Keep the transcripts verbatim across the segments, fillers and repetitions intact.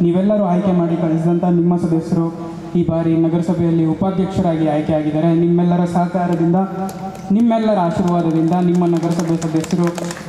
ನೀವೆಲ್ಲರೂ ಆಯ್ಕೆ ಮಾಡಿ ಕಳಿಸಿದಂಥ ನಿಮ್ಮ ಸದಸ್ಯರು ಈ ಬಾರಿ ನಗರಸಭೆಯಲ್ಲಿ ಉಪಾಧ್ಯಕ್ಷರಾಗಿ ಆಯ್ಕೆಯಾಗಿದ್ದಾರೆ. ನಿಮ್ಮೆಲ್ಲರ ಸಹಕಾರದಿಂದ, ನಿಮ್ಮೆಲ್ಲರ ಆಶೀರ್ವಾದದಿಂದ ನಿಮ್ಮ ನಗರಸಭೆ ಸದಸ್ಯರು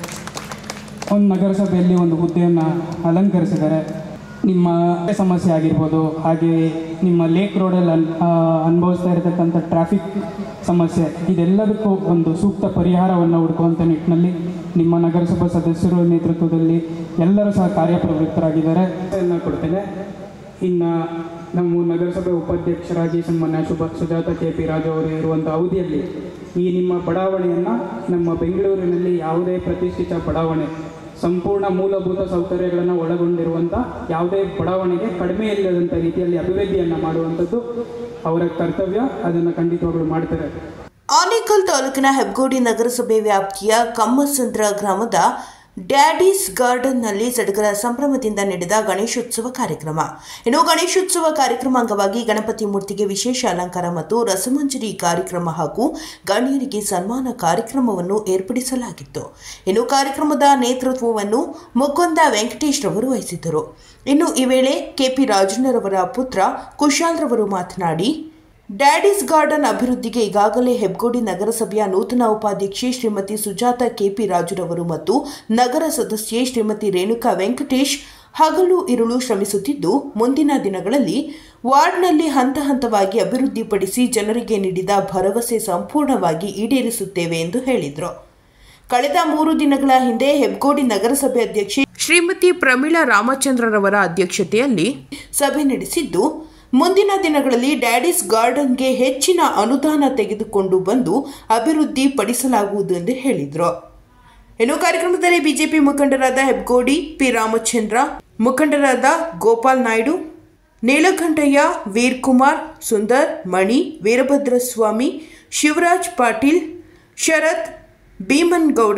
ಒಂದು ನಗರಸಭೆಯಲ್ಲಿ ಒಂದು ಹುದ್ದೆಯನ್ನು ಅಲಂಕರಿಸಿದ್ದಾರೆ. ನಿಮ್ಮ ಸಮಸ್ಯೆ ಆಗಿರ್ಬೋದು, ಹಾಗೆಯೇ ನಿಮ್ಮ ಲೇಕ್ ರೋಡಲ್ಲಿ ಅನ್ ಅನುಭವಿಸ್ತಾ ಇರತಕ್ಕಂಥ ಟ್ರಾಫಿಕ್ ಸಮಸ್ಯೆ, ಇದೆಲ್ಲದಕ್ಕೂ ಒಂದು ಸೂಕ್ತ ಪರಿಹಾರವನ್ನು ಹುಡುಕುವಂಥ ನಿಟ್ಟಿನಲ್ಲಿ ನಿಮ್ಮ ನಗರಸಭಾ ಸದಸ್ಯರ ನೇತೃತ್ವದಲ್ಲಿ ಎಲ್ಲರೂ ಸಹ ಕಾರ್ಯಪ್ರವೃತ್ತರಾಗಿದ್ದಾರೆ ಎಲ್ಲ ಕೊಡ್ತೇನೆ. ಇನ್ನು ನಮ್ಮ ನಗರಸಭೆ ಉಪಾಧ್ಯಕ್ಷರಾಗಿ ಸನ್ಮಾನ್ಯ ಶುಭ ಸುಜಾತ ಕೆ ಪಿ ರಾಜು ಅವರು ಇರುವಂಥ ಅವಧಿಯಲ್ಲಿ ಈ ನಿಮ್ಮ ಬಡಾವಣೆಯನ್ನು, ನಮ್ಮ ಬೆಂಗಳೂರಿನಲ್ಲಿ ಯಾವುದೇ ಪ್ರತಿಷ್ಠಿತ ಬಡಾವಣೆ, ಸಂಪೂರ್ಣ ಮೂಲಭೂತ ಸೌಕರ್ಯಗಳನ್ನು ಒಳಗೊಂಡಿರುವಂಥ ಯಾವುದೇ ಬಡಾವಣೆಗೆ ಕಡಿಮೆ ಇಲ್ಲದಂಥ ರೀತಿಯಲ್ಲಿ ಅಭಿವೃದ್ಧಿಯನ್ನು ಮಾಡುವಂಥದ್ದು ಅವರ ಕರ್ತವ್ಯ. ಅದನ್ನು ಖಂಡಿತವಾಗಲೂ ಮಾಡ್ತಾರೆ. ಆನೇಕಲ್ ತಾಲೂಕಿನ ಹೆಬ್ಗೋಡಿ ನಗರಸಭೆ ವ್ಯಾಪ್ತಿಯ ಕಮ್ಮಸಂದ್ರ ಗ್ರಾಮದ ಡ್ಯಾಡೀಸ್ ಗಾರ್ಡನ್ನಲ್ಲಿ ಸಡಗರ ಸಂಭ್ರಮದಿಂದ ನಡೆದ ಗಣೇಶೋತ್ಸವ ಕಾರ್ಯಕ್ರಮ. ಇನ್ನು ಗಣೇಶೋತ್ಸವ ಕಾರ್ಯಕ್ರಮ ಅಂಗವಾಗಿ ಗಣಪತಿ ಮೂರ್ತಿಗೆ ವಿಶೇಷ ಅಲಂಕಾರ ಮತ್ತು ರಸಮಂಜರಿ ಕಾರ್ಯಕ್ರಮ ಹಾಗೂ ಗಣ್ಯರಿಗೆ ಸನ್ಮಾನ ಕಾರ್ಯಕ್ರಮವನ್ನು ಏರ್ಪಡಿಸಲಾಗಿತ್ತು. ಇನ್ನು ಕಾರ್ಯಕ್ರಮದ ನೇತೃತ್ವವನ್ನು ಮುಕುಂದ ವೆಂಕಟೇಶ್ ರವರು ವಹಿಸಿದ್ದರು. ಇನ್ನು ಈ ವೇಳೆ ಕೆಪಿ ರಾಜಣ್ಣರವರ ಪುತ್ರ ಕುಶಾಲ್ ರವರು ಮಾತನಾಡಿ, ಡ್ಯಾಡೀಸ್ ಗಾರ್ಡನ್ ಅಭಿವೃದ್ಧಿಗೆ ಈಗಾಗಲೇ ಹೆಬ್ಗೋಡಿ ನಗರಸಭೆಯ ನೂತನ ಉಪಾಧ್ಯಕ್ಷೆ ಶ್ರೀಮತಿ ಸುಜಾತ ಕೆಪಿ ರಾಜುರವರು ಮತ್ತು ನಗರ ಸದಸ್ಯೆ ಶ್ರೀಮತಿ ರೇಣುಕಾ ವೆಂಕಟೇಶ್ ಹಗಲು ಇರುಳು ಶ್ರಮಿಸುತ್ತಿದ್ದು, ಮುಂದಿನ ದಿನಗಳಲ್ಲಿ ವಾರ್ಡ್ನಲ್ಲಿ ಹಂತ ಹಂತವಾಗಿ ಅಭಿವೃದ್ಧಿಪಡಿಸಿ ಜನರಿಗೆ ನೀಡಿದ ಭರವಸೆ ಸಂಪೂರ್ಣವಾಗಿ ಈಡೇರಿಸುತ್ತೇವೆ ಎಂದು ಹೇಳಿದರು. ಕಳೆದ ಮೂರು ದಿನಗಳ ಹಿಂದೆ ಹೆಬ್ಗೋಡಿ ನಗರಸಭೆ ಅಧ್ಯಕ್ಷೆ ಶ್ರೀಮತಿ ಪ್ರಮೀಳಾ ರಾಮಚಂದ್ರರವರ ಅಧ್ಯಕ್ಷತೆಯಲ್ಲಿ ಸಭೆ ನಡೆಸಿದ್ದು, ಮುಂದಿನ ದಿನಗಳಲ್ಲಿ ಡ್ಯಾಡೀಸ್ ಗಾರ್ಡನ್ಗೆ ಹೆಚ್ಚಿನ ಅನುದಾನ ತೆಗೆದುಕೊಂಡು ಬಂದು ಅಭಿವೃದ್ಧಿ ಪಡಿಸಲಾಗುವುದು ಎಂದು ಹೇಳಿದರು. ಇನ್ನು ಕಾರ್ಯಕ್ರಮದಲ್ಲಿ ಬಿಜೆಪಿ ಮುಖಂಡರಾದ ಹೆಬ್ಗೋಡಿ ಪಿ ರಾಮಚಂದ್ರ, ಮುಖಂಡರಾದ ಗೋಪಾಲ್ ನಾಯ್ಡು, ನೀಲಕಂಠಯ್ಯ, ವೀರ್ಕುಮಾರ್, ಸುಂದರ್, ಮಣಿ, ವೀರಭದ್ರಸ್ವಾಮಿ, ಶಿವರಾಜ್ ಪಾಟೀಲ್, ಶರತ್, ಭೀಮನ್ಗೌಡ,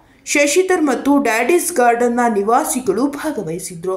ಶಶಿಧರ್ ಮತ್ತು ಡ್ಯಾಡೀಸ್ ಗಾರ್ಡನ್ನ ನಿವಾಸಿಗಳು ಭಾಗವಹಿಸಿದ್ರು.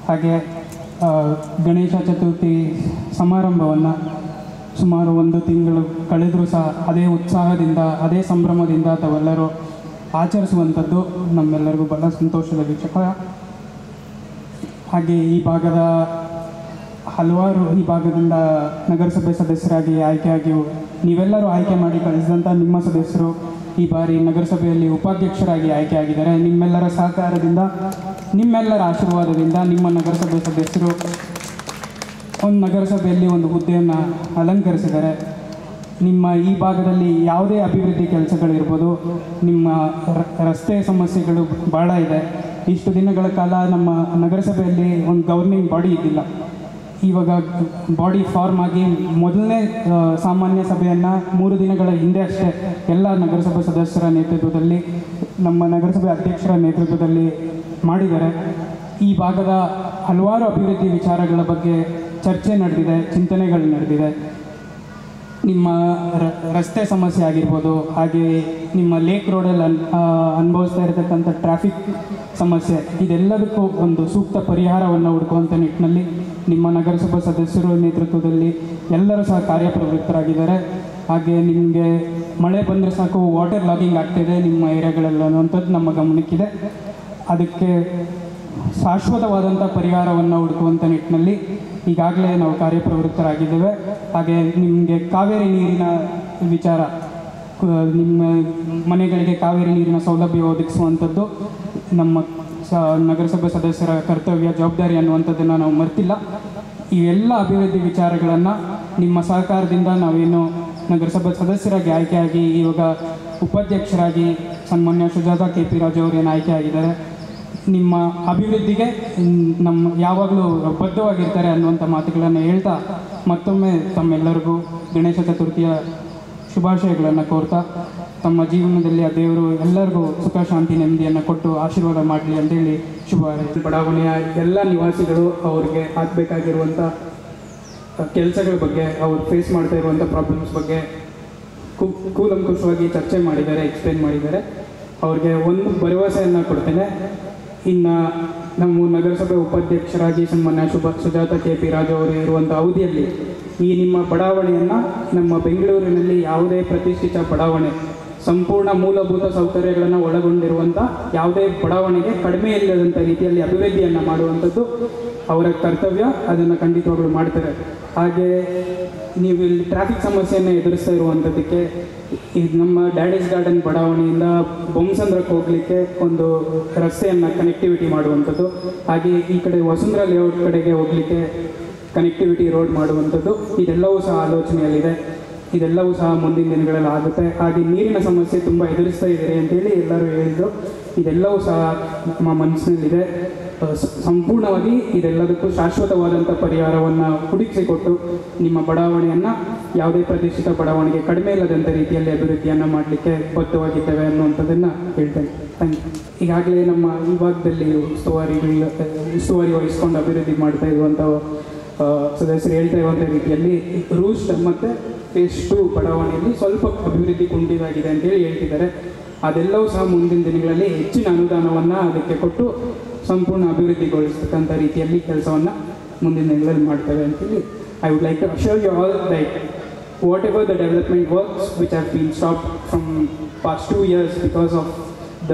ಹಾಗೆ ಗಣೇಶ ಚತುರ್ಥಿ ಸಮಾರಂಭವನ್ನು ಸುಮಾರು ಒಂದು ತಿಂಗಳು ಕಳೆದರೂ ಸಹ ಅದೇ ಉತ್ಸಾಹದಿಂದ ಅದೇ ಸಂಭ್ರಮದಿಂದ ತಾವೆಲ್ಲರೂ ಆಚರಿಸುವಂಥದ್ದು ನಮ್ಮೆಲ್ಲರಿಗೂ ಬಹಳ ಸಂತೋಷದ ವಿಷಯ. ಹಾಗೆ ಈ ಭಾಗದ ಹಲವಾರು ಈ ಭಾಗದಿಂದ ನಗರಸಭೆ ಸದಸ್ಯರಾಗಿ ಆಯ್ಕೆಯಾಗಿ ನೀವೆಲ್ಲರೂ ಆಯ್ಕೆ ಮಾಡಿ ಕಳಿಸಿದಂಥ ನಿಮ್ಮ ಸದಸ್ಯರು ಈ ಬಾರಿ ನಗರಸಭೆಯಲ್ಲಿ ಉಪಾಧ್ಯಕ್ಷರಾಗಿ ಆಯ್ಕೆಯಾಗಿದ್ದಾರೆ. ನಿಮ್ಮೆಲ್ಲರ ಸಹಕಾರದಿಂದ ನಿಮ್ಮೆಲ್ಲರ ಆಶೀರ್ವಾದದಿಂದ ನಿಮ್ಮ ನಗರಸಭೆ ಸದಸ್ಯರು ಒಂದು ನಗರಸಭೆಯಲ್ಲಿ ಒಂದು ಹುದ್ದೆಯನ್ನು ಅಲಂಕರಿಸಿದ್ದಾರೆ. ನಿಮ್ಮ ಈ ಭಾಗದಲ್ಲಿ ಯಾವುದೇ ಅಭಿವೃದ್ಧಿ ಕೆಲಸಗಳಿರ್ಬೋದು, ನಿಮ್ಮ ರಸ್ತೆ ಸಮಸ್ಯೆಗಳು ಭಾಳ ಇದೆ. ಇಷ್ಟು ದಿನಗಳ ಕಾಲ ನಮ್ಮ ನಗರಸಭೆಯಲ್ಲಿ ಒಂದು ಗವರ್ನಿಂಗ್ ಬಾಡಿ ಇದ್ದಿಲ್ಲ. ಇವಾಗ ಬಾಡಿ ಫಾರ್ಮ್ ಆಗಿ ಮೊದಲನೇ ಸಾಮಾನ್ಯ ಸಭೆಯನ್ನು ಮೂರು ದಿನಗಳ ಹಿಂದೆ ಅಷ್ಟೇ ಎಲ್ಲ ನಗರಸಭೆ ಸದಸ್ಯರ ನೇತೃತ್ವದಲ್ಲಿ ನಮ್ಮ ನಗರಸಭೆ ಅಧ್ಯಕ್ಷರ ನೇತೃತ್ವದಲ್ಲಿ ಮಾಡಿದ್ದಾರೆ. ಈ ಭಾಗದ ಹಲವಾರು ಅಭಿವೃದ್ಧಿ ವಿಚಾರಗಳ ಬಗ್ಗೆ ಚರ್ಚೆ ನಡೆದಿದೆ, ಚಿಂತನೆಗಳು ನಡೆದಿದೆ. ನಿಮ್ಮ ರಸ್ತೆ ಸಮಸ್ಯೆ ಆಗಿರ್ಬೋದು, ಹಾಗೆ ನಿಮ್ಮ ಲೇಕ್ ರೋಡಲ್ಲಿ ಅನ್ ಅನುಭವಿಸ್ತಾ ಇರತಕ್ಕಂಥ ಟ್ರಾಫಿಕ್ ಸಮಸ್ಯೆ, ಇದೆಲ್ಲದಕ್ಕೂ ಒಂದು ಸೂಕ್ತ ಪರಿಹಾರವನ್ನು ಹುಡುಕುವಂಥ ನಿಟ್ಟಿನಲ್ಲಿ ನಿಮ್ಮ ನಗರಸಭಾ ಸದಸ್ಯರ ನೇತೃತ್ವದಲ್ಲಿ ಎಲ್ಲರೂ ಸಹ ಕಾರ್ಯಪ್ರವೃತ್ತರಾಗಿದ್ದಾರೆ. ಹಾಗೆ ನಿಮಗೆ ಮಳೆ ಬಂದರೆ ಸಾಕು ವಾಟರ್ ಲಾಗಿಂಗ್ ಆಗ್ತಿದೆ ನಿಮ್ಮ ಏರಿಯಾಗಳೆಲ್ಲ ಅನ್ನುವಂಥದ್ದು ನಮ್ಮ ಗಮನಕ್ಕಿದೆ. ಅದಕ್ಕೆ ಶಾಶ್ವತವಾದಂಥ ಪರಿಹಾರವನ್ನು ಹುಡುಕುವಂಥ ನಿಟ್ಟಿನಲ್ಲಿ ಈಗಾಗಲೇ ನಾವು ಕಾರ್ಯಪ್ರವೃತ್ತರಾಗಿದ್ದೇವೆ. ಹಾಗೆ ನಿಮಗೆ ಕಾವೇರಿ ನೀರಿನ ವಿಚಾರ, ನಿಮ್ಮ ಮನೆಗಳಿಗೆ ಕಾವೇರಿ ನೀರಿನ ಸೌಲಭ್ಯ ಒದಗಿಸುವಂಥದ್ದು ನಮ್ಮ ಸ ನಗರಸಭೆ ಸದಸ್ಯರ ಕರ್ತವ್ಯ, ಜವಾಬ್ದಾರಿ ಅನ್ನುವಂಥದ್ದನ್ನು ನಾವು ಮರ್ತಿಲ್ಲ. ಇವೆಲ್ಲ ಅಭಿವೃದ್ಧಿ ವಿಚಾರಗಳನ್ನು ನಿಮ್ಮ ಸಹಕಾರದಿಂದ ನಾವೇನು ನಗರಸಭೆ ಸದಸ್ಯರಾಗಿ ಆಯ್ಕೆಯಾಗಿ ಇವಾಗ ಉಪಾಧ್ಯಕ್ಷರಾಗಿ ಸನ್ಮಾನ್ಯ ಸುಜಾತಾ ಕೆ ಪಿ ರಾಜು ಅವರೇನು ಆಯ್ಕೆಯಾಗಿದ್ದಾರೆ, ನಿಮ್ಮ ಅಭಿವೃದ್ಧಿಗೆ ನಮ್ಮ ಯಾವಾಗಲೂ ಬದ್ಧವಾಗಿರ್ತಾರೆ ಅನ್ನುವಂಥ ಮಾತುಗಳನ್ನು ಹೇಳ್ತಾ ಮತ್ತೊಮ್ಮೆ ತಮ್ಮೆಲ್ಲರಿಗೂ ಗಣೇಶ ಚತುರ್ಥಿಯ ಶುಭಾಶಯಗಳನ್ನು ಕೋರ್ತಾ ತಮ್ಮ ಜೀವನದಲ್ಲಿ ಆ ದೇವರು ಎಲ್ಲರಿಗೂ ಸುಖ ಶಾಂತಿ ನೆಮ್ಮದಿಯನ್ನು ಕೊಟ್ಟು ಆಶೀರ್ವಾದ ಮಾಡಲಿ ಅಂತೇಳಿ ಶುಭ. ಬಡಾವಣೆಯ ಎಲ್ಲ ನಿವಾಸಿಗಳು ಅವ್ರಿಗೆ ಆಗಬೇಕಾಗಿರುವಂಥ ಕೆಲಸಗಳ ಬಗ್ಗೆ, ಅವ್ರು ಫೇಸ್ ಮಾಡ್ತಾ ಇರುವಂಥ ಪ್ರಾಬ್ಲಮ್ಸ್ ಬಗ್ಗೆ ಕು ಕೂಲಂಕುಷವಾಗಿ ಚರ್ಚೆ ಮಾಡಿದ್ದಾರೆ, ಎಕ್ಸ್ಪ್ಲೇನ್ ಮಾಡಿದ್ದಾರೆ. ಅವ್ರಿಗೆ ಒಂದು ಭರವಸೆಯನ್ನು ಕೊಡ್ತೇನೆ. ಇನ್ನು ನಮ್ಮ ನಗರಸಭೆ ಉಪಾಧ್ಯಕ್ಷರಾಗಿ ಸನ್ಮಾನ್ಯ ಶುಭ ಸುಜಾತಾ ಕೆ ಪಿ ರಾಜು ಅವರು ಇರುವಂಥ ಅವಧಿಯಲ್ಲಿ ಈ ನಿಮ್ಮ ಬಡಾವಣೆಯನ್ನು ನಮ್ಮ ಬೆಂಗಳೂರಿನಲ್ಲಿ ಯಾವುದೇ ಪ್ರತಿಷ್ಠಿತ ಬಡಾವಣೆ, ಸಂಪೂರ್ಣ ಮೂಲಭೂತ ಸೌಕರ್ಯಗಳನ್ನು ಒಳಗೊಂಡಿರುವಂಥ ಯಾವುದೇ ಬಡಾವಣೆಗೆ ಕಡಿಮೆ ಇಲ್ಲದಂಥ ರೀತಿಯಲ್ಲಿ ಅಭಿವೃದ್ಧಿಯನ್ನು ಮಾಡುವಂಥದ್ದು ಅವರ ಕರ್ತವ್ಯ. ಅದನ್ನು ಖಂಡಿತವಾಗ್ಲೂ ಮಾಡ್ತಾರೆ. ಹಾಗೆ ನೀವು ಇಲ್ಲಿ ಟ್ರಾಫಿಕ್ ಸಮಸ್ಯೆಯನ್ನು ಎದುರಿಸ್ತಾ ಇರುವಂಥದ್ದಕ್ಕೆ ಇದು ನಮ್ಮ ಡ್ಯಾಡೀಸ್ ಗಾರ್ಡನ್ ಬಡಾವಣೆಯಿಂದ ಬೊಮ್ಮಸಂದ್ರಕ್ಕೆ ಹೋಗಲಿಕ್ಕೆ ಒಂದು ರಸ್ತೆಯನ್ನು ಕನೆಕ್ಟಿವಿಟಿ ಮಾಡುವಂಥದ್ದು, ಹಾಗೆ ಈ ಕಡೆ ವಸುಂಧರಾ ಲೇಔಟ್ ಕಡೆಗೆ ಹೋಗಲಿಕ್ಕೆ ಕನೆಕ್ಟಿವಿಟಿ ರೋಡ್ ಮಾಡುವಂಥದ್ದು, ಇದೆಲ್ಲವೂ ಸಹ ಆಲೋಚನೆಯಲ್ಲಿದೆ. ಇದೆಲ್ಲವೂ ಸಹ ಮುಂದಿನ ದಿನಗಳಲ್ಲಿ ಆಗುತ್ತೆ. ಹಾಗೆ ನೀರಿನ ಸಮಸ್ಯೆ ತುಂಬ ಎದುರಿಸ್ತಾ ಇದ್ದೀರಿ ಅಂತೇಳಿ ಎಲ್ಲರೂ ಹೇಳಿದರು. ಇದೆಲ್ಲವೂ ಸಹ ನಮ್ಮ ಮನಸ್ಸಿನಲ್ಲಿದೆ. ಸಂಪೂರ್ಣವಾಗಿ ಇದೆಲ್ಲದಕ್ಕೂ ಶಾಶ್ವತವಾದಂಥ ಪರಿಹಾರವನ್ನು ಹುಡುಕಿಸಿಕೊಟ್ಟು ನಿಮ್ಮ ಬಡಾವಣೆಯನ್ನು ಯಾವುದೇ ಪ್ರತಿಷ್ಠಿತ ಬಡಾವಣೆಗೆ ಕಡಿಮೆ ಇಲ್ಲದಂಥ ರೀತಿಯಲ್ಲಿ ಅಭಿವೃದ್ಧಿಯನ್ನು ಮಾಡಲಿಕ್ಕೆ ಬದ್ಧವಾಗಿದ್ದೇವೆ ಅನ್ನುವಂಥದ್ದನ್ನು ಹೇಳ್ತೇನೆ. Thank you. ಈಗಾಗಲೇ ನಮ್ಮ ಈ ಭಾಗದಲ್ಲಿ ಉಸ್ತುವಾರಿಗಳು ಉಸ್ತುವಾರಿ ವಹಿಸ್ಕೊಂಡು ಅಭಿವೃದ್ಧಿ ಮಾಡ್ತಾ ಇರುವಂಥ ಸದಸ್ಯರು ಹೇಳ್ತಾ ಇರುವಂಥ ರೀತಿಯಲ್ಲಿ ರೂಸ್ಟ್ ಮತ್ತು ಫೇಸ್ ಟು ಬಡಾವಣೆಯಲ್ಲಿ ಸ್ವಲ್ಪ ಅಭಿವೃದ್ಧಿ ಕುಂಠಿತಾಗಿದೆ ಅಂತೇಳಿ ಹೇಳ್ತಿದ್ದಾರೆ. ಅದೆಲ್ಲವೂ ಸಹ ಮುಂದಿನ ದಿನಗಳಲ್ಲಿ ಹೆಚ್ಚಿನ ಅನುದಾನವನ್ನು ಅದಕ್ಕೆ ಕೊಟ್ಟು ಸಂಪೂರ್ಣ ಅಭಿವೃದ್ಧಿಗೊಳಿಸ್ತಕ್ಕಂಥ ರೀತಿಯಲ್ಲಿ ಕೆಲಸವನ್ನು ಮುಂದಿನ ದಿನಗಳಲ್ಲಿ ಮಾಡ್ತೇವೆ ಅಂತೇಳಿ I would like to assure you all that whatever the development works which have been stopped from past two years because of the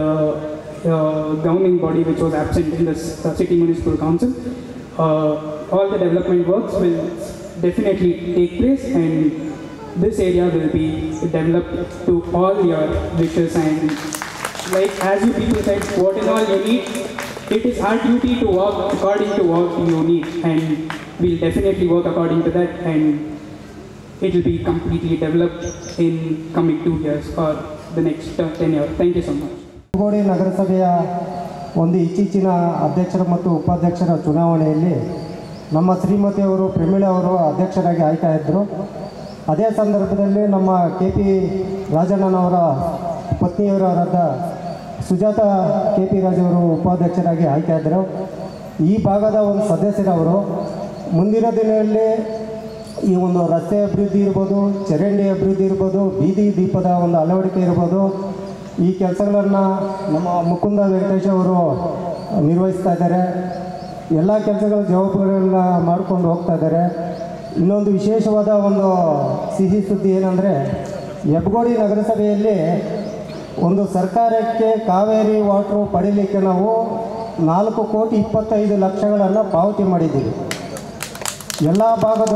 governing body which was absent in the uh, city municipal council, uh, all the development works will definitely take place and this area will be developed to all your wishes. And like as you people said, what is all you need, it is our duty to work according to what you need, and we'll definitely work according to that, and it will be completely developed in coming two years or the next uh, ten years. Thank you so much. Hebbagodi ನಗರಸಭೆಯ ಒಂದು ಇತ್ತೀಚಿನ ಅಧ್ಯಕ್ಷರ ಮತ್ತು ಉಪಾಧ್ಯಕ್ಷರ ಚುನಾವಣೆಯಲ್ಲಿ ನಮ್ಮ ಶ್ರೀಮತಿಯವರು ಪ್ರಮೀಳಾ ಅವರು ಅಧ್ಯಕ್ಷರಾಗಿ ಆಯ್ಕೆಯಾದರು. ಅದೇ ಸಂದರ್ಭದಲ್ಲಿ ನಮ್ಮ ಕೆ ಪಿ ರಾಜಣ್ಣನವರ ಪತ್ನಿಯವರಾದ ಸುಜಾತಾ ಕೆ ಪಿ ರಾಜವರು ಉಪಾಧ್ಯಕ್ಷರಾಗಿ ಆಯ್ಕೆಯಾದರು. ಈ ಭಾಗದ ಒಂದು ಸದಸ್ಯರವರು ಮುಂದಿನ ದಿನಗಳಲ್ಲಿ ಈ ಒಂದು ರಸ್ತೆ ಅಭಿವೃದ್ಧಿ ಇರ್ಬೋದು, ಚರಂಡಿ ಅಭಿವೃದ್ಧಿ ಇರ್ಬೋದು, ಬೀದಿ ದೀಪದ ಒಂದು ಅಳವಡಿಕೆ ಇರ್ಬೋದು, ಈ ಕೆಲಸಗಳನ್ನು ನಮ್ಮ ಮುಕುಂದ ವೆಂಕಟೇಶ್ ಅವರು ನಿರ್ವಹಿಸ್ತಾ ಇದ್ದಾರೆ. ಎಲ್ಲ ಕೆಲಸಗಳ ಜವಾಬ್ದಾರಿಗಳನ್ನ ಮಾಡ್ಕೊಂಡು ಹೋಗ್ತಾ ಇದ್ದಾರೆ. ಇನ್ನೊಂದು ವಿಶೇಷವಾದ ಒಂದು ಸಿಹಿ ಸುದ್ದಿ ಏನಂದರೆ, ಹೆಬ್ಬಗೋಡಿ ನಗರಸಭೆಯಲ್ಲಿ ಒಂದು ಸರ್ಕಾರಕ್ಕೆ ಕಾವೇರಿ ವಾಟ್ರು ಪಡೀಲಿಕ್ಕೆ ನಾವು ನಾಲ್ಕು ಕೋಟಿ ಇಪ್ಪತ್ತೈದು ಲಕ್ಷಗಳನ್ನು ಪಾವತಿ ಮಾಡಿದ್ದೀವಿ. ಎಲ್ಲ ಭಾಗದ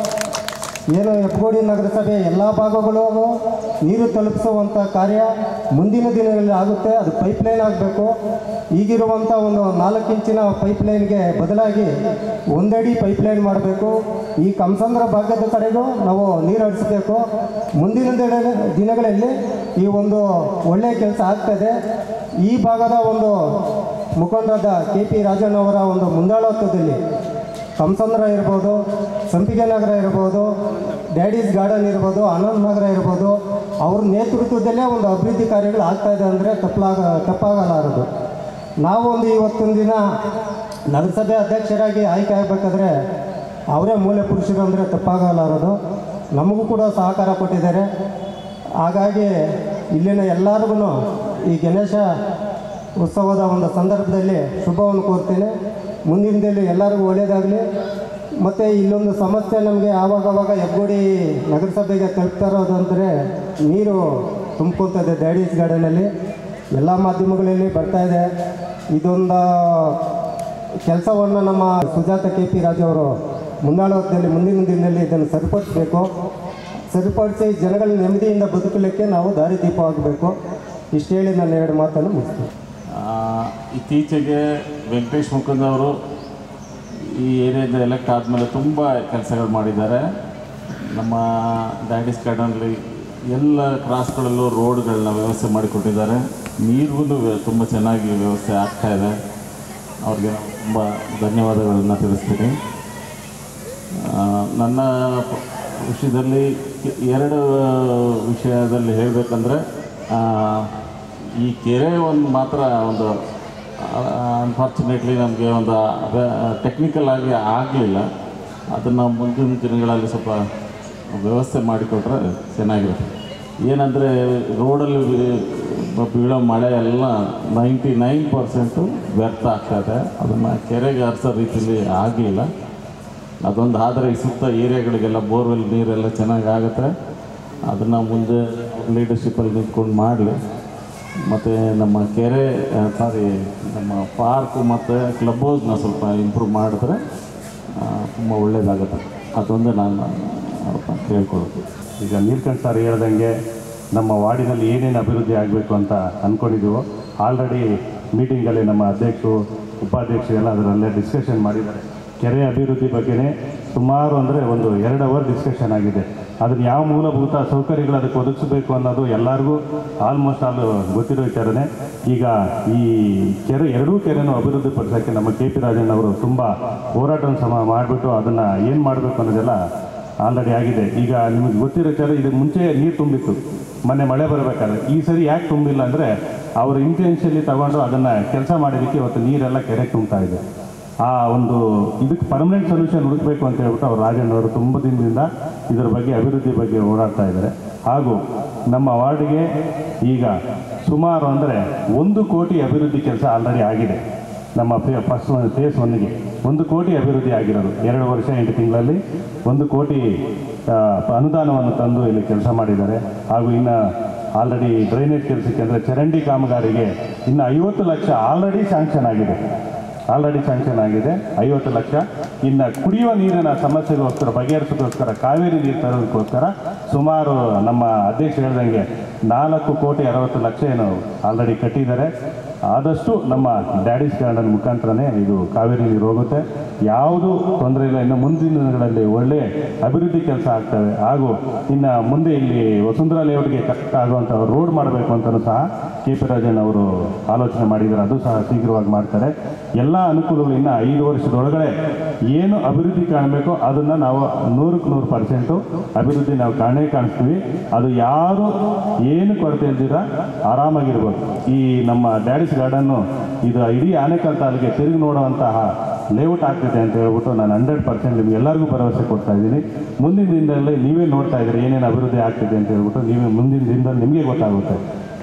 ಏನು ಹೆಬ್ಬಗೋಡಿ ನಗರಸಭೆ ಎಲ್ಲ ಭಾಗಗಳು ನೀರು ತಲುಪಿಸುವಂಥ ಕಾರ್ಯ ಮುಂದಿನ ದಿನಗಳಲ್ಲಿ ಆಗುತ್ತೆ. ಅದು ಪೈಪ್ಲೈನ್ ಆಗಬೇಕು. ಈಗಿರುವಂಥ ಒಂದು ನಾಲ್ಕು ಇಂಚಿನ ಪೈಪ್ಲೈನ್ಗೆ ಬದಲಾಗಿ ಒಂದಡಿ ಪೈಪ್ಲೈನ್ ಮಾಡಬೇಕು. ಈ ಕಮಸಂದ್ರ ಭಾಗದ ಕಡೆಗೂ ನಾವು ನೀರು ಹರಿಸಬೇಕು. ಮುಂದಿನ ದಿನಗಳಲ್ಲಿ ಈ ಒಂದು ಒಳ್ಳೆಯ ಕೆಲಸ ಆಗ್ತದೆ. ಈ ಭಾಗದ ಒಂದು ಮುಖಂಡರಾದ ಕೆ ಪಿ ರಾಜಣ್ಣವರ ಒಂದು ಮುಂದಾಳತ್ವದಲ್ಲಿ ಕಮಸಂದ್ರ ಇರ್ಬೋದು, ಸಂಪಿಗೆ ನಗರ ಇರ್ಬೋದು, ಡ್ಯಾಡೀಸ್ ಗಾರ್ಡನ್ ಇರ್ಬೋದು, ಆನಂದ್ ನಗರ ಇರ್ಬೋದು, ಅವ್ರ ನೇತೃತ್ವದಲ್ಲೇ ಒಂದು ಅಭಿವೃದ್ಧಿ ಕಾರ್ಯಗಳು ಆಗ್ತಾಯಿದೆ ಅಂದರೆ ತಪ್ಪಾಗ ತಪ್ಪಾಗಲಾರದು. ನಾವು ಒಂದು ಇವತ್ತೊಂದು ದಿನ ನಗರಸಭೆ ಅಧ್ಯಕ್ಷರಾಗಿ ಆಯ್ಕೆ ಆಗಬೇಕಾದ್ರೆ ಅವರೇ ಮೂಲ ಪುರುಷರು ಅಂದರೆ ತಪ್ಪಾಗಲಾರದು. ನಮಗೂ ಕೂಡ ಸಹಕಾರ ಕೊಟ್ಟಿದ್ದಾರೆ. ಹಾಗಾಗಿ ಇಲ್ಲಿನ ಎಲ್ಲರಿಗೂ ಈ ಗಣೇಶ ಉತ್ಸವದ ಒಂದು ಸಂದರ್ಭದಲ್ಲಿ ಶುಭವನ್ನು ಕೋರ್ತೀನಿ. ಮುಂದಿನ ದಿನ ಎಲ್ಲರಿಗೂ ಒಳ್ಳೆಯದಾಗಲಿ. ಮತ್ತು ಇಲ್ಲೊಂದು ಸಮಸ್ಯೆ ನಮಗೆ ಆವಾಗವಾಗ ಹೆಬ್ಬಗೋಡಿ ನಗರಸಭೆಗೆ ತಲುಪ್ತಾ ಇರೋದು ಅಂದರೆ ನೀರು ತುಂಬ್ಕೊಳ್ತದೆ ಡ್ಯಾಡೀಸ್ ಗಾರ್ಡನಲ್ಲಿ. ಎಲ್ಲ ಮಾಧ್ಯಮಗಳಲ್ಲಿ ಬರ್ತಾಯಿದೆ. ಇದೊಂದು ಕೆಲಸವನ್ನು ನಮ್ಮ ಸುಜಾತ ಕೆ ಪಿ ರಾಜು ಅವರು ಮುಂದಾಳತ್ವದಲ್ಲಿ ಮುಂದಿನ ದಿನದಲ್ಲಿ ಇದನ್ನು ಸರಿಪಡಿಸಬೇಕು. ಸರಿಪಡಿಸಿ ಜನಗಳ ನೆಮ್ಮದಿಯಿಂದ ಬದುಕಲಿಕ್ಕೆ ನಾವು ದಾರಿದೀಪವಾಗಬೇಕು. ಇಷ್ಟು ಹೇಳಿ ನಾನು ಎರಡು ಮಾತನ್ನು ಮುಗಿಸ್ತೀನಿ. ಇತ್ತೀಚೆಗೆ ವೆಂಕಟೇಶ್ ಮುಕುಂದ್ ಅವರು ಈ ಏರಿಯಾದ ಎಲೆಕ್ಟ್ ಆದಮೇಲೆ ತುಂಬ ಕೆಲಸಗಳು ಮಾಡಿದ್ದಾರೆ. ನಮ್ಮ ಡ್ಯಾಡೀಸ್ ಗಾರ್ಡನಲ್ಲಿ ಎಲ್ಲ ಕ್ರಾಸ್ಗಳಲ್ಲೂ ರೋಡ್ಗಳನ್ನ ವ್ಯವಸ್ಥೆ ಮಾಡಿಕೊಟ್ಟಿದ್ದಾರೆ. ನೀರಿಗೂ ತುಂಬ ಚೆನ್ನಾಗಿ ವ್ಯವಸ್ಥೆ ಆಗ್ತಾಯಿದೆ. ಅವ್ರಿಗೆ ನಾವು ತುಂಬ ಧನ್ಯವಾದಗಳನ್ನು ತಿಳಿಸ್ತೀನಿ. ನನ್ನ ವಿಷಯದಲ್ಲಿ ಎರಡು ವಿಷಯದಲ್ಲಿ ಹೇಳಬೇಕಂದ್ರೆ, ಈ ಕೆರೆ ಒಂದು ಮಾತ್ರ ಒಂದು ಅನ್ಫಾರ್ಚುನೇಟ್ಲಿ ನಮಗೆ ಒಂದು ಟೆಕ್ನಿಕಲ್ ಆಗಿ ಆಗಲಿಲ್ಲ. ಅದನ್ನು ಮುಂದಿನ ದಿನಗಳಲ್ಲಿ ಸ್ವಲ್ಪ ವ್ಯವಸ್ಥೆ ಮಾಡಿಕೊಟ್ರೆ ಚೆನ್ನಾಗಿರುತ್ತೆ. ಏನಂದರೆ ರೋಡಲ್ಲಿ ಬೀಳೋ ಮಳೆ ಎಲ್ಲ ನೈಂಟಿ ನೈನ್ ಪರ್ಸೆಂಟು ವ್ಯರ್ಥ ಆಗ್ತಾಯಿದೆ. ಅದನ್ನು ಕೆರೆಗೆ ಹರಿಸೋ ರೀತಿಯಲ್ಲಿ ಆಗಲಿಲ್ಲ. ಅದೊಂದು ಆದರೆ ಈ ಸುತ್ತ ಏರಿಯಾಗಳಿಗೆಲ್ಲ ಬೋರ್ವೆಲ್ ನೀರೆಲ್ಲ ಚೆನ್ನಾಗಿ ಆಗುತ್ತೆ. ಅದನ್ನು ಮುಂದೆ ಲೀಡರ್ಶಿಪ್ಪಲ್ಲಿ ನಿಂತ್ಕೊಂಡು ಮಾಡಲಿ. ಮತ್ತು ನಮ್ಮ ಕೆರೆ ಸಾರಿ ನಮ್ಮ ಪಾರ್ಕು ಮತ್ತು ಕ್ಲಬ್ ಹೌಸ್ನ ಸ್ವಲ್ಪ ಇಂಪ್ರೂವ್ ಮಾಡಿದ್ರೆ ತುಂಬ ಒಳ್ಳೆಯದಾಗುತ್ತೆ. ಅದೊಂದು ನಾನು ಕೇಳ್ಕೊಳ್ತೀನಿ. ಈಗ ನೀಲ್ಕಂಠ ಸರ್ ಹೇಳ್ದಂಗೆ ನಮ್ಮ ವಾರ್ಡಿನಲ್ಲಿ ಏನೇನು ಅಭಿವೃದ್ಧಿ ಆಗಬೇಕು ಅಂತ ಅಂದ್ಕೊಂಡಿದ್ದೀವೋ ಆಲ್ರೆಡಿ ಮೀಟಿಂಗಲ್ಲಿ ನಮ್ಮ ಅಧ್ಯಕ್ಷರು ಉಪಾಧ್ಯಕ್ಷರು ಎಲ್ಲ ಅದರಲ್ಲೇ ಡಿಸ್ಕಷನ್ ಮಾಡಿದ್ದಾರೆ. ಕೆರೆ ಅಭಿವೃದ್ಧಿ ಬಗ್ಗೆನೇ ಸುಮಾರು ಅಂದರೆ ಒಂದು ಎರಡು ಅವರ್ ಡಿಸ್ಕಷನ್ ಆಗಿದೆ. ಅದನ್ನು ಯಾವ ಮೂಲಭೂತ ಸೌಕರ್ಯಗಳು ಅದಕ್ಕೆ ಒದಗಿಸಬೇಕು ಅನ್ನೋದು ಎಲ್ಲರಿಗೂ ಆಲ್ಮೋಸ್ಟ್ ಆಲ್ ಗೊತ್ತಿರೋ ವಿಚಾರನೇ. ಈಗ ಈ ಕೆರೆ ಎರಡೂ ಕೆರೆನೂ ಅಭಿವೃದ್ಧಿ ಪಡಿಸೋಕ್ಕೆ ನಮ್ಮ ಕೆ ಪಿ ರಾಜಣ್ಣವರು ತುಂಬ ಹೋರಾಟವನ್ನು ಸಮ ಮಾಡಿಬಿಟ್ಟು ಅದನ್ನು ಏನು ಮಾಡಬೇಕು ಅನ್ನೋದೆಲ್ಲ ಆಲ್ರೆಡಿ ಆಗಿದೆ. ಈಗ ನಿಮಗೆ ಗೊತ್ತಿರೋ ವಿಚಾರ, ಇದು ಮುಂಚೆ ನೀರು ತುಂಬಿತ್ತು ಮೊನ್ನೆ ಮಳೆ ಬರಬೇಕಾದ್ರೆ. ಈ ಸರಿ ಯಾಕೆ ತುಂಬಿಲ್ಲ ಅಂದರೆ ಅವರು ಇಂಟೆನ್ಷನ್ಲಿ ತಗೊಂಡು ಅದನ್ನು ಕೆಲಸ ಮಾಡೋದಕ್ಕೆ ಇವತ್ತು ನೀರೆಲ್ಲ ಕೆರೆ ತುಂಬ್ತಾ ಇದೆ. ಆ ಒಂದು ಇದಕ್ಕೆ ಪರ್ಮನೆಂಟ್ ಸೊಲ್ಯೂಷನ್ ಹುಡುಕಬೇಕು ಅಂತ ಹೇಳ್ಬಿಟ್ಟು ಅವರು ರಾಜಣ್ಣವರು ತುಂಬ ದಿನದಿಂದ ಇದರ ಬಗ್ಗೆ ಅಭಿವೃದ್ಧಿ ಬಗ್ಗೆ ಓಡಾಡ್ತಾ ಇದ್ದಾರೆ. ಹಾಗೂ ನಮ್ಮ ವಾರ್ಡಿಗೆ ಈಗ ಸುಮಾರು ಅಂದರೆ ಒಂದು ಕೋಟಿ ಅಭಿವೃದ್ಧಿ ಕೆಲಸ ಆಲ್ರೆಡಿ ಆಗಿದೆ. ನಮ್ಮ ಫಸ್ಟ್ ಫೇಸ್ ಒನ್ನಿಗೆ ಒಂದು ಕೋಟಿ ಅಭಿವೃದ್ಧಿ ಆಗಿರೋದು ಎರಡು ವರ್ಷ ಎಂಟು ತಿಂಗಳಲ್ಲಿ ಒಂದು ಕೋಟಿ ಅನುದಾನವನ್ನು ತಂದು ಇಲ್ಲಿ ಕೆಲಸ ಮಾಡಿದ್ದಾರೆ. ಹಾಗೂ ಇನ್ನು ಆಲ್ರೆಡಿ ಡ್ರೈನೇಜ್ ಕೆಲಸಕ್ಕೆ ಅಂದರೆ ಚರಂಡಿ ಕಾಮಗಾರಿಗೆ ಇನ್ನು ಐವತ್ತು ಲಕ್ಷ ಆಲ್ರೆಡಿ ಸ್ಯಾಂಕ್ಷನ್ ಆಗಿದೆ ಆಲ್ರೆಡಿ ಸ್ಯಾಂಕ್ಷನ್ ಆಗಿದೆ ಐವತ್ತು ಲಕ್ಷ. ಇನ್ನು ಕುಡಿಯುವ ನೀರಿನ ಸಮಸ್ಯೆಗೋಸ್ಕರ ಬಗೆಹರಿಸೋಕ್ಕೋಸ್ಕರ ಕಾವೇರಿ ನೀರು ತರೋದಕ್ಕೋಸ್ಕರ ಸುಮಾರು ನಮ್ಮ ಅಧ್ಯಕ್ಷ ಹೇಳ್ದಂಗೆ ನಾಲ್ಕು ಕೋಟಿ ಅರವತ್ತು ಲಕ್ಷ ಏನು ಆಲ್ರೆಡಿ ಕಟ್ಟಿದ್ದಾರೆ. ಆದಷ್ಟು ನಮ್ಮ ಡ್ಯಾಡೀಸ್ ಗಾರ್ಡನ್ ಮುಖಾಂತರನೇ ಇದು ಕಾವೇರಿ ನೀರು ಹೋಗುತ್ತೆ. ಯಾವುದೂ ತೊಂದರೆ ಇಲ್ಲ. ಇನ್ನು ಮುಂದಿನ ದಿನಗಳಲ್ಲಿ ಒಳ್ಳೆಯ ಅಭಿವೃದ್ಧಿ ಕೆಲಸ ಆಗ್ತವೆ. ಹಾಗೂ ಇನ್ನು ಮುಂದೆ ಇಲ್ಲಿ ವಸುಂಧರಾ ಲೇಔಟ್ಗೆ ಕಷ್ಟ ಆಗುವಂಥ ರೋಡ್ ಮಾಡಬೇಕು ಅಂತಲೂ ಸಹ ಕೆ ಪಿ ರಾಜನ್ ಅವರು ಆಲೋಚನೆ ಮಾಡಿದ್ದಾರೆ. ಅದು ಸಹ ಶೀಘ್ರವಾಗಿ ಮಾಡ್ತಾರೆ. ಎಲ್ಲ ಅನುಕೂಲಗಳು ಇನ್ನು ಐದು ವರ್ಷದೊಳಗಡೆ ಏನು ಅಭಿವೃದ್ಧಿ ಕಾಣಬೇಕೋ ಅದನ್ನು ನಾವು ನೂರಕ್ಕೆ ನೂರು ಪರ್ಸೆಂಟು ಅಭಿವೃದ್ಧಿ ನಾವು ಕಾಣೇ ಕಾಣಿಸ್ತೀವಿ. ಅದು ಯಾರು ಏನು ಕೊರತೆ ಇಲ್ದಿರ ಆರಾಮಾಗಿರ್ಬೋದು. ಈ ನಮ್ಮ ಡ್ಯಾಡೀಸ್ ಗಾರ್ಡನ್ನು ಇದು ಇಡೀ ಆನೇಕಲ್ ತಾಲೂಕಿಗೆ ತಿರುಗಿ ನೋಡುವಂತಹ ಲೇಔಟ್ ಆಗ್ತಿದೆ ಅಂತ ಹೇಳ್ಬಿಟ್ಟು ನಾನು ಹಂಡ್ರೆಡ್ ಪರ್ಸೆಂಟ್ ನಿಮ್ಗೆ ಎಲ್ಲರಿಗೂ ಭರವಸೆ ಕೊಡ್ತಾ ಇದ್ದೀನಿ. ಮುಂದಿನ ದಿನದಲ್ಲಿ ನೀವೇ ನೋಡ್ತಾ ಇದ್ದೀರಿ ಏನೇನು ಅಭಿವೃದ್ಧಿ ಆಗ್ತಿದೆ ಅಂತ ಹೇಳ್ಬಿಟ್ಟು ನೀವೇ ಮುಂದಿನ ದಿನದಲ್ಲಿ ನಿಮಗೆ ಗೊತ್ತಾಗುತ್ತೆ.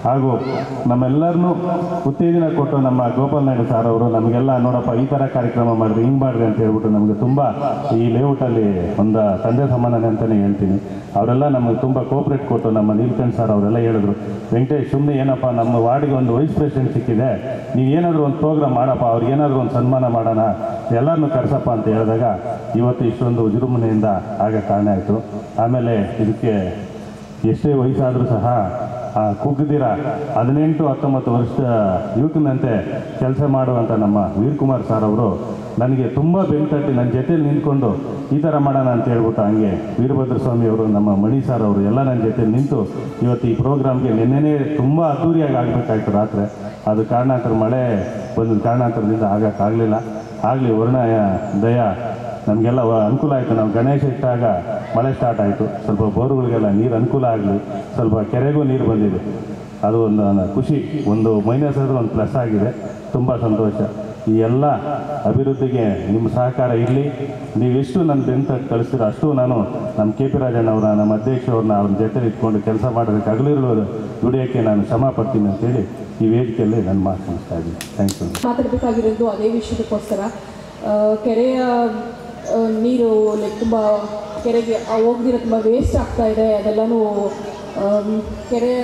ಹಾಗೂ ನಮ್ಮೆಲ್ಲರನ್ನೂ ಉತ್ತೇಜನ ಕೊಟ್ಟು ನಮ್ಮ ಗೋಪಾಲ್ ನಾಯ್ಡು ಸಾರ್ ಅವರು ನಮಗೆಲ್ಲ ನೋಡಪ್ಪ ಈ ಥರ ಕಾರ್ಯಕ್ರಮ ಮಾಡಿರಿ, ಹಿಂಗೆ ಮಾಡಿರಿ ಅಂತ ಹೇಳ್ಬಿಟ್ಟು ನಮಗೆ ತುಂಬ ಈ ಲೇಔಟಲ್ಲಿ ಒಂದು ತಂದೆ ಸಮಾನನೆ ಅಂತಲೇ ಹೇಳ್ತೀನಿ. ಅವರೆಲ್ಲ ನಮಗೆ ತುಂಬ ಕೋಪ್ರೇಟ್ ಕೊಟ್ಟು ನಮ್ಮ ನೀಲ್ಕಂಠ್ ಸರ್ ಅವರೆಲ್ಲ ಹೇಳಿದ್ರು, ವೆಂಕಟೇಶ್ ಸುಮ್ಮನೆ ಏನಪ್ಪ ನಮ್ಮ ವಾರ್ಡಿಗೆ ಒಂದು ವೈಸ್ ಪ್ರೆಸಿಡೆಂಟ್ ಸಿಕ್ಕಿದೆ, ನೀವು ಏನಾದರೂ ಒಂದು ಪ್ರೋಗ್ರಾಮ್ ಮಾಡಪ್ಪ, ಅವ್ರಿಗೆ ಏನಾದರೂ ಒಂದು ಸನ್ಮಾನ ಮಾಡೋಣ, ಎಲ್ಲರನ್ನೂ ಕರೆಸಪ್ಪ ಅಂತ ಹೇಳಿದಾಗ ಇವತ್ತು ಇಷ್ಟೊಂದು ವಿಜೃಂಭಣೆಯಿಂದ ಆಗ ಕಾರಣ ಆಯಿತು. ಆಮೇಲೆ ಇದಕ್ಕೆ ಎಷ್ಟೇ ವಯಸ್ಸಾದರೂ ಸಹ ಕುಗ್ದಿರ ಹದಿನೆಂಟು ಹತ್ತೊಂಬತ್ತು ವರ್ಷದ ಯುವಕನಂತೆ ಕೆಲಸ ಮಾಡುವಂಥ ನಮ್ಮ ವೀರಕುಮಾರ್ ಸರ್ ಅವರು ನನಗೆ ತುಂಬ ಬೆಂತಟ್ಟಿ ನನ್ನ ಜೊತೆಯಲ್ಲಿ ನಿಂತ್ಕೊಂಡು ಈ ಥರ ಮಾಡೋಣ ಅಂತ ಹೇಳ್ಬಿಟ್ಟು ಹಂಗೆ ವೀರಭದ್ರ ಸ್ವಾಮಿ ಅವರು, ನಮ್ಮ ಮಣಿ ಸರ್ ಅವರು ಎಲ್ಲ ನನ್ನ ಜೊತೆಲಿ ನಿಂತು ಇವತ್ತು ಈ ಪ್ರೋಗ್ರಾಮ್ಗೆ ನಿನ್ನೆನೇ ತುಂಬ ಅದ್ದೂರಿಯಾಗಿ ಆಗಬೇಕಾಯ್ತು ರಾತ್ರಿ. ಅದು ಕಾರಣಾಂತರ ಮಳೆ ಬಂದ ಕಾರಣಾಂತರದಿಂದ ಆಗೋಕ್ಕಾಗಲಿಲ್ಲ. ಆಗಲಿ ವರುಣ ದಯ ನಮಗೆಲ್ಲ ಅನುಕೂಲ ಆಯಿತು. ನಾವು ಗಣೇಶ ಇಟ್ಟಾಗ ಮಳೆ ಸ್ಟಾರ್ಟ್ ಆಯಿತು, ಸ್ವಲ್ಪ ಬೋರ್ಗಳಿಗೆಲ್ಲ ನೀರು ಅನುಕೂಲ ಆಗಲಿ, ಸ್ವಲ್ಪ ಕೆರೆಗೂ ನೀರು ಬಂದಿದೆ. ಅದು ಒಂದು ಖುಷಿ, ಒಂದು ಮೈನಸ್ ಆದರೂ ಒಂದು ಪ್ಲಸ್ ಆಗಿದೆ. ತುಂಬ ಸಂತೋಷ. ಈ ಎಲ್ಲ ಅಭಿವೃದ್ಧಿಗೆ ನಿಮ್ಮ ಸಹಕಾರ ಇರಲಿ. ನೀವೆಷ್ಟು ನನ್ನ ಬೆಂತ ಕಳಿಸ್ತೀರೋ ಅಷ್ಟು ನಾನು ನಮ್ಮ ಕೆ ಪಿ ರಾಜಣ್ಣವ್ರ, ನಮ್ಮ ಅಧ್ಯಕ್ಷವ್ರನ್ನ ಅವ್ರ ಜೊತೆ ಇಟ್ಕೊಂಡು ಕೆಲಸ ಮಾಡೋದಕ್ಕೆ ಹಗಲಿರುವುದು ದುಡಿಯೋಕ್ಕೆ ನಾನು ಶ್ರಮ ಪಡ್ತೀನಿ ಅಂತೇಳಿ ಈ ವೇದಿಕೆಯಲ್ಲಿ ನಾನು ಮಾತನಾಡ್ತಾ ಇದ್ದೀನಿ. Thank you. ಮಾತಾಡಬೇಕಾಗಿರೋದು ಅದೇ ವಿಷಯಕ್ಕೋಸ್ಕರ ಕೆರೆಯ ನೀರು ಲೈಕ್ ತುಂಬ ಕೆರೆಗೆ ಹೋಗ್ದಿರೋ ತುಂಬ ವೇಸ್ಟ್ ಆಗ್ತಾ ಇದೆ. ಅದೆಲ್ಲನೂ ಕೆರೆಯ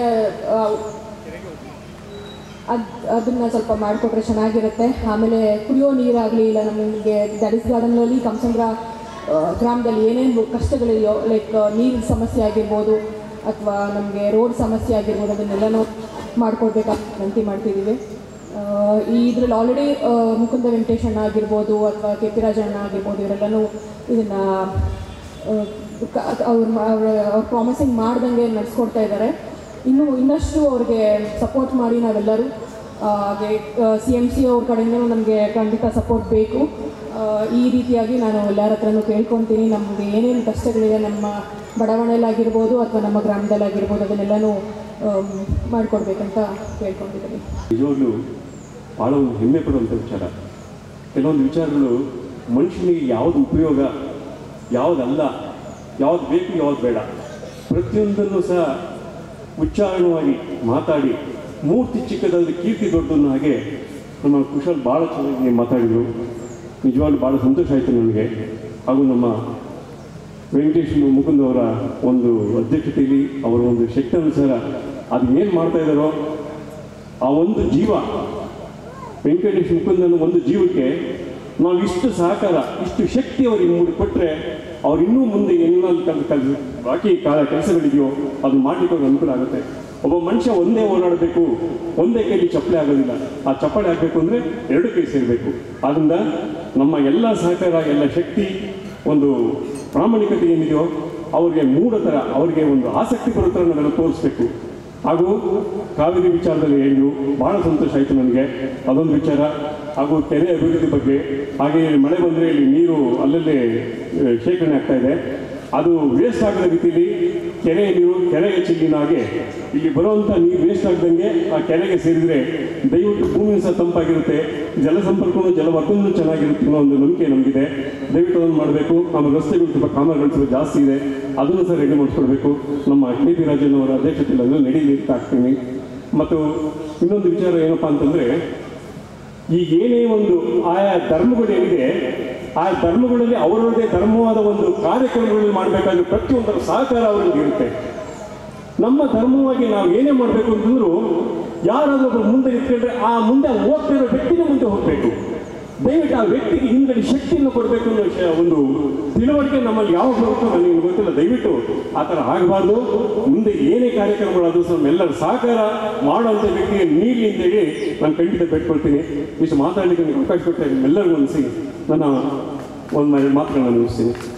ಅದು ಅದನ್ನು ಸ್ವಲ್ಪ ಮಾಡಿಕೊಟ್ರೆ ಚೆನ್ನಾಗಿರುತ್ತೆ. ಆಮೇಲೆ ಕುಡಿಯೋ ನೀರಾಗಲಿ, ಇಲ್ಲ ನಮಗೆ ಡ್ಯಾಡೀಸ್ ಗಾರ್ಡನ್ನಲ್ಲಿ ಕಮಸಂದ್ರ ಗ್ರಾಮದಲ್ಲಿ ಏನೇನು ಕಷ್ಟಗಳಿದೆಯೋ, ಲೈಕ್ ನೀರಿನ ಸಮಸ್ಯೆ ಆಗಿರ್ಬೋದು ಅಥವಾ ನಮಗೆ ರೋಡ್ ಸಮಸ್ಯೆ ಆಗಿರ್ಬೋದು, ಅದನ್ನೆಲ್ಲನೂ ಮಾಡಿಕೊಡ್ಬೇಕಂತ ವಿನಂತಿ ಮಾಡ್ತಿದ್ದೀವಿ. ಈ ಇದರಲ್ಲಿ ಆಲ್ರೆಡಿ ಮುಕುಂದ ವೆಂಕಟೇಶಣ್ಣ ಆಗಿರ್ಬೋದು ಅಥವಾ ಕೆ ಪಿ ರಾಜಣ್ಣ ಆಗಿರ್ಬೋದು, ಇವರೆಲ್ಲನೂ ಇದನ್ನು ಅವ್ರು ಅವ್ರು ಪ್ರಾಮಿಸಿಂಗ್ ಮಾಡ್ದಂಗೆ ನಡೆಸ್ಕೊಡ್ತಾ ಇದ್ದಾರೆ. ಇನ್ನೂ ಇನ್ನಷ್ಟು ಅವ್ರಿಗೆ ಸಪೋರ್ಟ್ ಮಾಡಿ ನಾವೆಲ್ಲರೂ. ಹಾಗೆ ಸಿ ಎಮ್ ಸಿ ಅವ್ರ ಕಡೆಯಿಂದಲೂ ನಮಗೆ ಖಂಡಿತ ಸಪೋರ್ಟ್ ಬೇಕು. ಈ ರೀತಿಯಾಗಿ ನಾನು ಎಲ್ಲರ ಹತ್ರನೂ ಕೇಳ್ಕೊತೀನಿ. ನಮಗೆ ಏನೇನು ಕಷ್ಟಗಳಿದೆ ನಮ್ಮ ಬಡಾವಣೆಯಲ್ಲಾಗಿರ್ಬೋದು ಅಥವಾ ನಮ್ಮ ಗ್ರಾಮದಲ್ಲಾಗಿರ್ಬೋದು, ಅದನ್ನೆಲ್ಲನೂ ಮಾಡಿಕೊಡ್ಬೇಕಂತ ಕೇಳ್ಕೊಂಡಿದ್ದೀನಿ. ನಿಜವಾಗ್ಲೂ ಭಾಳ ಒಂದು ಹೆಮ್ಮೆ ಪಡುವಂಥ ವಿಚಾರ. ಕೆಲವೊಂದು ವಿಚಾರಗಳು ಮನುಷ್ಯನಿಗೆ ಯಾವುದು ಉಪಯೋಗ, ಯಾವುದಲ್ಲ, ಯಾವುದು ಬೇಕು, ಯಾವುದು ಬೇಡ, ಪ್ರತಿಯೊಂದನ್ನು ಸಹ ಉಚ್ಚಾರಣವಾಗಿ ಮಾತಾಡಿ ಮೂರ್ತಿ ಚಿಕ್ಕದಾದ ಕೀರ್ತಿ ದೊಡ್ಡದನ್ನು ಹಾಗೆ ನಮ್ಮ ಕುಶಲ್ ಭಾಳ ಚೆನ್ನಾಗಿ ಮಾತಾಡಿದರು. ನಿಜವಾಗ್ಲೂ ಭಾಳ ಸಂತೋಷ ಆಯಿತು ನನಗೆ. ಹಾಗೂ ನಮ್ಮ ವೆಂಕಟೇಶ್ ಮುಕುಂದ್ ಅವರ ಒಂದು ಅಧ್ಯಕ್ಷತೆಯಲ್ಲಿ ಅವರ ಒಂದು ಶಕ್ತಿ ಅನುಸಾರ ಅದು ಏನು ಮಾಡ್ತಾ ಇದ್ದಾರೋ ಆ ಒಂದು ಜೀವ ವೆಂಕಟೇಶ್ ಮುಕುಂದನ ಒಂದು ಜೀವಕ್ಕೆ ನಾವು ಇಷ್ಟು ಸಹಕಾರ, ಇಷ್ಟು ಶಕ್ತಿ ಅವರಿಗೆ ಮೂಡಿ ಕೊಟ್ಟರೆ ಅವ್ರು ಇನ್ನೂ ಮುಂದೆ ಏನಾದ್ರು ಕಲ್ ಕಲ್ ಬಾಕಿ ಕೆಲಸಗಳಿದೆಯೋ ಅದು ಮಾಡಲಿಕ್ಕೆ ಅವ್ರಿಗೆ ಅನುಕೂಲ ಆಗುತ್ತೆ. ಒಬ್ಬ ಮನುಷ್ಯ ಒಂದೇ ಓಡಾಡಬೇಕು, ಒಂದೇ ಕೈಲಿ ಚಪ್ಪಲಿ ಆಗೋದಿಲ್ಲ. ಆ ಚಪ್ಪಲಿ ಆಗಬೇಕು ಅಂದರೆ ಎರಡು ಕೈ ಸೇರಬೇಕು. ಆದ್ದರಿಂದ ನಮ್ಮ ಎಲ್ಲ ಸಹಕಾರ, ಎಲ್ಲ ಶಕ್ತಿ, ಒಂದು ಪ್ರಾಮಾಣಿಕತೆ ಏನಿದೆಯೋ ಅವ್ರಿಗೆ ಮೂಢ ಥರ, ಅವರಿಗೆ ಒಂದು ಆಸಕ್ತಿ ಬರೋ ಥರ ನಾವೆಲ್ಲ ತೋರಿಸ್ಬೇಕು. ಹಾಗೂ ಕಾವೇರಿ ವಿಚಾರದಲ್ಲಿ ಹೇಳಿದ್ರು, ಭಾಳ ಸಂತೋಷ ಆಯಿತು ನನಗೆ ಅದೊಂದು ವಿಚಾರ. ಹಾಗೂ ಕೆರೆ ಅಭಿವೃದ್ಧಿ ಬಗ್ಗೆ, ಹಾಗೆ ಮಳೆ ಬಂದರೆ ಇಲ್ಲಿ ನೀರು ಅಲ್ಲಲ್ಲೇ ಶೇಖರಣೆ ಆಗ್ತಾ ಇದೆ, ಅದು ವೇಸ್ಟ್ ಆಗದ ರೀತಿಯಲ್ಲಿ ಕೆರೆ ನೀರು ಕೆರೆಗೆ ಚೆಲ್ಲಿನ ಹಾಗೆ ಇಲ್ಲಿ ಬರುವಂಥ ನೀರು ವೇಸ್ಟ್ ಆಗದಂಗೆ ಆ ಕೆರೆಗೆ ಸೇರಿದರೆ ದಯವಿಟ್ಟು ಭೂಮಿ ಸಹ ತಂಪಾಗಿರುತ್ತೆ, ಜಲ ಸಂಪರ್ಕವೂ ಜಲವರ್ಧನೂ ಚೆನ್ನಾಗಿರುತ್ತೆ ಅನ್ನೋ ಒಂದು ನಂಬಿಕೆ ನಮಗಿದೆ. ದಯವಿಟ್ಟು ಅದನ್ನು ಮಾಡಬೇಕು. ಆಮೇಲೆ ರಸ್ತೆಗಳು ತುಂಬ ಕಾಮಗಾರಿಗಳು ಜಾಸ್ತಿ ಇದೆ, ಅದನ್ನು ಸಹ ರೆಡಿ ಮಾಡಿಸ್ಕೊಡ್ಬೇಕು. ನಮ್ಮ ಕೆ ಪಿ ರಾಜಣ್ಣವರ ಅಧ್ಯಕ್ಷತೆಯಲ್ಲಿ ಅದನ್ನು ನಡೀಲಿಕ್ಕೆ ಆಗ್ತೀನಿ. ಮತ್ತು ಇನ್ನೊಂದು ವಿಚಾರ ಏನಪ್ಪ ಅಂತಂದರೆ, ಈಗ ಏನೇ ಒಂದು ಆಯಾ ಧರ್ಮಗಳು ಏನಿದೆ ಆ ಧರ್ಮಗಳಲ್ಲಿ ಅವರವರದೇ ಧರ್ಮವಾದ ಒಂದು ಕಾರ್ಯಕ್ರಮಗಳಲ್ಲಿ ಮಾಡಬೇಕಾದ್ರೆ ಪ್ರತಿಯೊಂದರ ಸಹಕಾರ ಅವರಿಗೆ ಇರುತ್ತೆ. ನಮ್ಮ ಧರ್ಮವಾಗಿ ನಾವು ಏನೇ ಮಾಡಬೇಕು ಅಂತಂದ್ರು ಯಾರಾದ್ರೂ ಒಬ್ಬರು ಮುಂದೆ ನಿಂತ್ಕೊಂಡ್ರೆ ಆ ಮುಂದೆ ಹೋಗ್ತಾ ಇರೋ ವ್ಯಕ್ತಿನ ಮುಂದೆ ಹೋಗಬೇಕು. ದಯವಿಟ್ಟು ಆ ವ್ಯಕ್ತಿಗೆ ಹಿಂದಡಿ ಶಕ್ತಿಯನ್ನು ಕೊಡಬೇಕು ಅನ್ನೋ ವಿಷಯ, ಒಂದು ತಿಳುವಳಿಕೆ ನಮ್ಮಲ್ಲಿ ಯಾವಾಗ ಬರುತ್ತೋ ನನಗೆ ಗೊತ್ತಿಲ್ಲ. ದಯವಿಟ್ಟು ಆ ಥರ ಆಗಬಾರ್ದು. ಮುಂದೆ ಏನೇ ಕಾರ್ಯಕ್ರಮಗಳಾದರೂ ಸಹ ನಮ್ಮೆಲ್ಲರ ಸಹಕಾರ ಮಾಡುವಂಥ ವ್ಯಕ್ತಿಗೆ ನೀಡಲಿ ಅಂತೇಳಿ ನಾನು ಖಂಡಿತ ಬೇಡ್ಕೊಳ್ತೀನಿ. ಇಷ್ಟು ಮಾತಾಡಲಿಕ್ಕೆ ನನಗೆ ಅವಕಾಶ ಕೊಡ್ತಾ ಇದ್ದೀನಿ. ಎಲ್ಲರಿಗೂ ಅನಿಸಿ ನನ್ನ ಒಂದು ಮಾತುಗಳನ್ನು ಮುಗಿಸ್ತೀನಿ.